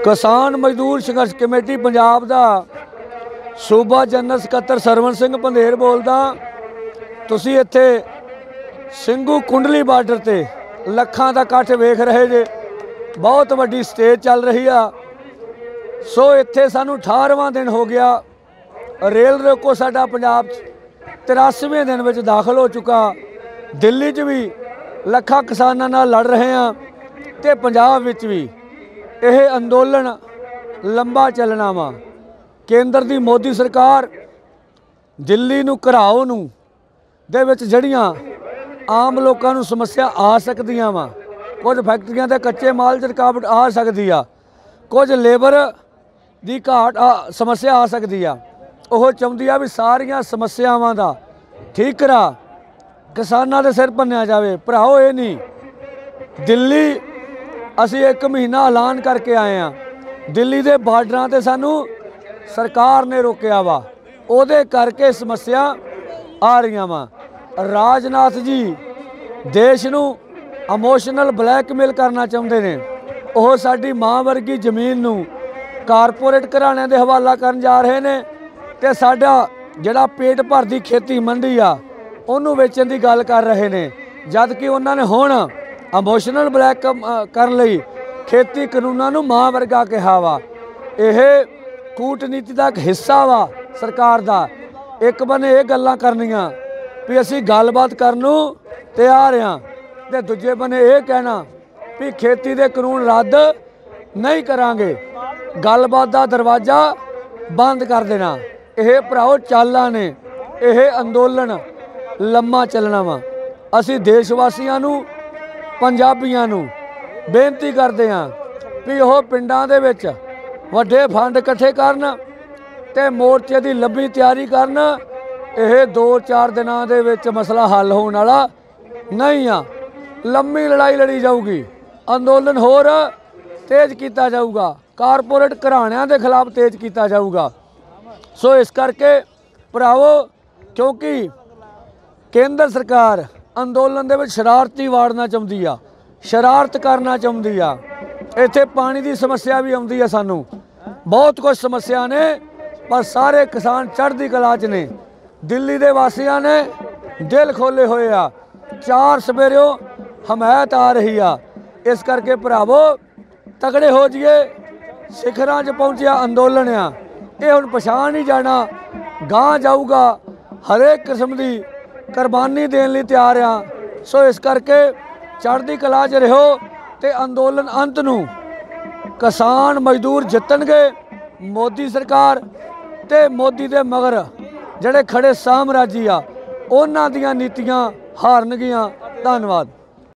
किसान मजदूर संघर्ष कमेटी पंजाब का सूबा जनरल सकत्तर सरवण सिंह पंधेर बोलदा। तुसी इत्थे ਸਿੰਘੂ कुंडली बार्डर ते ਲੱਖਾਂ ਦਾ ਇਕੱਠ ਵੇਖ ਰਹੇ ਜੇ। बहुत वड्डी स्टेज चल रही आ। सो इत्थे सानू 18वां दिन हो गया। रेल रोको साडा पंजाब 83वें दिन में दाखिल हो चुका। दिल्ली च भी ਲੱਖਾਂ किसानां नाल लड़ रहे हैं ते पंजाब विच भी यह अंदोलन लंबा चलना वा। केंद्र की मोदी सरकार दिल्ली नूं घराओ नूं दे विच जड़ियां आम लोगों नूं समस्या आ सकदियां वा। कुछ फैक्ट्रियां ते कच्चे माल च रुकावट आ सकती आ, कुछ लेबर की घाट समस्या आ सकती आ। ਉਹ ਚਾਹੁੰਦੀ ਆ भी सारियां समस्यावां दा ठीकरा किसानां दे सिर भन्निया जावे। भराओ ये नहीं दिल्ली असी 1 महीना ऐलान करके आए हैं। दिल्ली के बार्डरां ते सानू सरकार ने रोकिया वा, उहदे करके समस्या आ रही वा। राजनाथ जी देश नूं इमोशनल ब्लैकमेल करना चाहते हैं। वह साडी माँ वर्गी जमीन नूं कारपोरेट घराणिਆਂ ਦੇ हवाला करन जा रहे हैं ते साडा जिहड़ा पेट भर दी खेती मंडी आ उहनूं वेचण दी गल कर रहे हैं। जद कि उन्होंने हुण इमोशनल ब्लैक करन लई खेती कानूनां नूं मां वर्गा कहा वा। यह कूटनीति का एक हिस्सा वा सरकार दा। एक बने ये गल्लां करनियां भी असी गलबात करनूं तैयार हाँ ते दूजे बने ये कहना भी खेती के कानून रद्द नहीं करांगे, गलबात का दरवाजा बंद कर देना। यह भराओ चालां ने, यह अंदोलन लम्मा चलना वा। असी देशवासियों नूं पंजाबियों नूं बेनती करते हैं भी वह पिंडां दे विच वड्डे फंड इकट्ठे करन ते मोर्चे की लंबी तैयारी करन। यह 2-4 दिनों दे विच मसला हल होने वाला नहीं आ। लंबी लड़ाई लड़ी जाऊगी, अंदोलन होर तेज किया जाऊगा, कारपोरेट घराणिਆਂ के खिलाफ तेज किया जाऊगा। सो इस करके भरावो क्योंकि केंद्र सरकार अंदोलन दे विच शरारती वाड़ना चाहती आ, शरारत करना चाहती आ। इत्थे पानी की समस्या भी आउंदी आ, सानू बहुत कुछ समस्या ने, पर सारे किसान चढ़दी कला च ने। दिल्ली के वासियों ने दिल खोले हुए आ, 4 सवेरों हमायत आ रही आ। इस करके भरावो तगड़े हो जाइए। शिखरां च पहुंचिया अंदोलन आ, ये हुण पछाण नहीं जाना, गांह जाऊगा। हरेक किस्म की कुर्बानी देने लई तैयार आ। सो इस करके चढ़दी कला च रहो ते अंदोलन अंत नूं किसान मजदूर जितणगे। मोदी सरकार ते मोदी दे मगर ਜਿਹੜੇ खड़े सामराजी आ उन्हां दीयां नीतियां हारनगियां। धन्यवाद।